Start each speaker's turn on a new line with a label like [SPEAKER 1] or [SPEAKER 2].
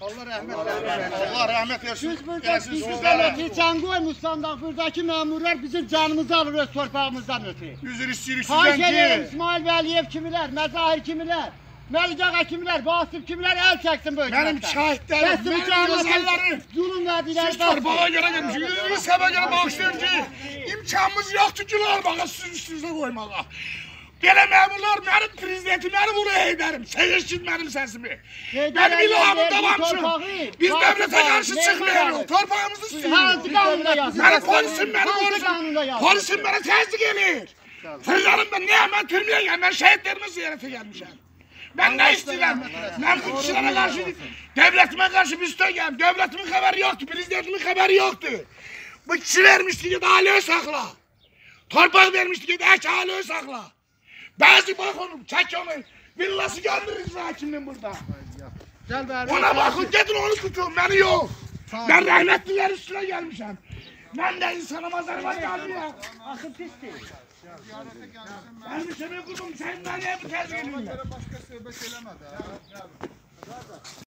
[SPEAKER 1] Allah rəhmət eləsin. Allah rəhmət eləsin.
[SPEAKER 2] Biz burada bizdən ötürü can qoymuşsan da buradakı məmurlar bizim canımızı alır öz torpağımızdan ötürü.
[SPEAKER 1] Üzr istəyirik
[SPEAKER 2] Xahiş
[SPEAKER 1] sizdən
[SPEAKER 2] ederim
[SPEAKER 1] ki,
[SPEAKER 2] İsmail Vəliyev kimilər, Məzahir kimilər, Məlik Ağa kimilər, Vasif kimilər el çəksin bu hökumətdən.
[SPEAKER 1] mənim şahidlərim, mənim gözəllərim.
[SPEAKER 2] Zulüm verdilər.
[SPEAKER 1] Siz torpağa görə gelmişsiniz. Yüzünüz səbə görə bağışlayın ki, imkanımız yoxdur ki, bağa sizin üstünüzə qoymağa. Belə məmurlar mənim prezidentim, mənim ulu heydərim. Seyirsiz mənim səsimi. Mənim ilhamım davamçım. Biz devlete karşı çıkmıyoruz. Torpağımızı sürüyoruz. Mənim polisim, polisim bana təsdik edir. Sözlerim ben niye ben türmeye geldim, ben şehitlerimi ziyarete gelmişim. Ben ne istəyirəm? Ben bu kişilere karşı, devletime karşı müstəqəm. Devletimin haberi yoktu, prezidentimin haberi yoktu. Bu kişi vermişti ki, aileyi sakla. Torpaq vermişti ki, aileyi sakla. Bazı bak onu, çek onu. Villası göndeririz hakimden burada. Ona bakın, gidin onu tutun, beni yok. Ben rahmetliler üstüne gelmişim. Ben de insanıma zarar gelmiyor.
[SPEAKER 2] Akıl pisdir.
[SPEAKER 1] Ben bir şey kurdum, sen bana hep tercih ediyorsun.
[SPEAKER 3] Başka söhbət eləmə də.